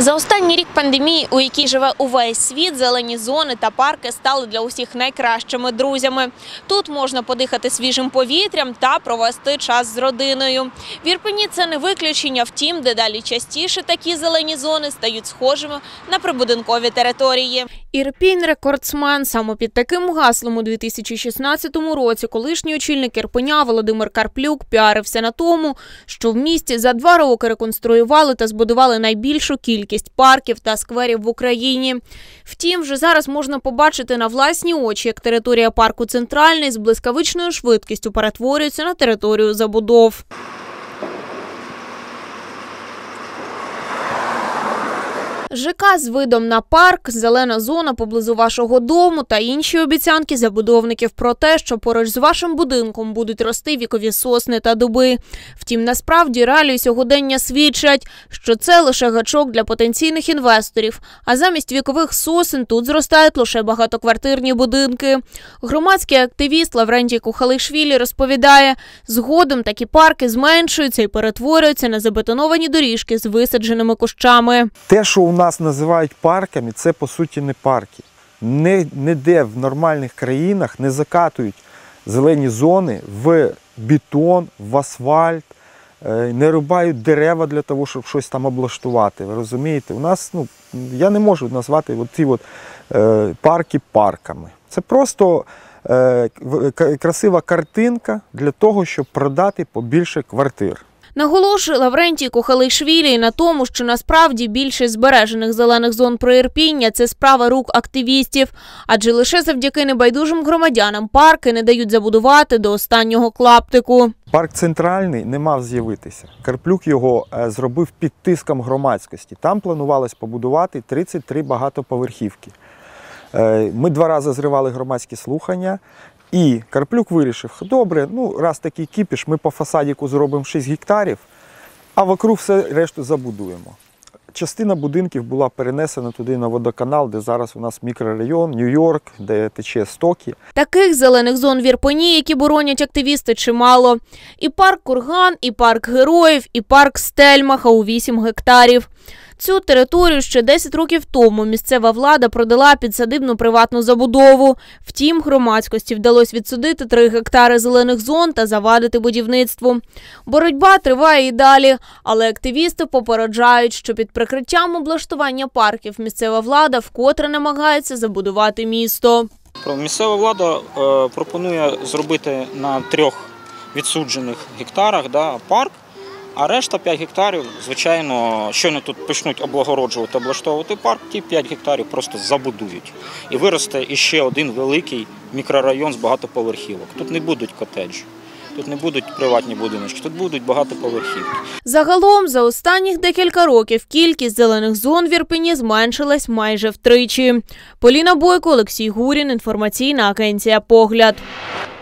За останній рік пандемії, у якій живе увесь світ, зелені зони та парки стали для усіх найкращими друзями. Тут можна подихати свіжим повітрям та провести час з родиною. В Ірпені це не виключення, втім, дедалі частіше такі зелені зони стають схожими на прибудинкові території. Ірпінь – рекордсмен. Саме під таким гаслом у 2016 році колишній очільник Ірпеня Володимир Карплюк піарився на тому, що в місті за 2 роки реконструювали та збудували найбільшу кількість парків та скверів в Україні. Втім, вже зараз можна побачити на власні очі, як територія парку «Центральний» з блискавичною швидкістю перетворюється на територію забудов. ЖК з видом на парк, зелена зона поблизу вашого дому та інші обіцянки забудовників про те, що поруч з вашим будинком будуть рости вікові сосни та дуби. Втім, насправді реалії сьогодення свідчать, що це лише гачок для потенційних інвесторів, а замість вікових сосен тут зростають лише багатоквартирні будинки. Громадський активіст Лаврентій Кухалишвілі розповідає, згодом такі парки зменшуються і перетворюються на забетоновані доріжки з висадженими кущами. Те, що у нас називають парками, це по суті не парки. Ніде в нормальних країнах не закатують зелені зони в бетон, в асфальт, не рубають дерева для того, щоб щось там облаштувати. Ви розумієте? У нас, я не можу назвати ці парки парками. Це просто красива картинка для того, щоб продати побільше квартир. Наголошує Лаврентій Кухалишвілі на тому, що насправді більшість збережених зелених зон Приірпіння – це справа рук активістів, адже лише завдяки небайдужим громадянам парки не дають забудувати до останнього клаптику. Парк «Центральний» не мав з'явитися. Карплюк його зробив під тиском громадськості. Там планувалось побудувати 33 багатоповерхівки. Ми 2 рази зривали громадські слухання. І Карплюк вирішив, добре, раз такий кіпіш, ми по фасадіку зробимо 6 гектарів, а вокруг все решту забудуємо. Частина будинків була перенесена туди на водоканал, де зараз у нас мікрорайон, Нью-Йорк, де тече стоки. Таких зелених зон в Ірпені, які боронять активісти, чимало. І парк Курган, і парк Героїв, і парк Стельмаха у 8 гектарів. Цю територію ще 10 років тому місцева влада продала під садибну приватну забудову. Втім, громадськості вдалося відсудити 3 гектари зелених зон та завадити будівництву. Боротьба триває і далі, але активісти попереджають, що під прикриттям облаштування парків місцева влада вкотре намагається забудувати місто. Місцева влада пропонує зробити на 3 відсуджених гектарах парк. А решта 5 гектарів, звичайно, щойно тут почнуть облагороджувати, облаштовувати парк, ті 5 гектарів просто забудують. І виросте іще один великий мікрорайон з багатоповерхівок. Тут не будуть котеджі, тут не будуть приватні будиночки, тут будуть багатоповерхівки. Загалом, за останніх декілька років кількість зелених зон в Ірпені зменшилась майже втричі. Поліна Бойко, Олексій Гурін, інформаційна агенція «Погляд».